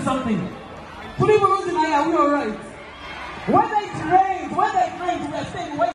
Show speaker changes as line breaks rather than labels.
something. Three balloons in air, are we alright? Whether it rains, whether it rains, we are staying.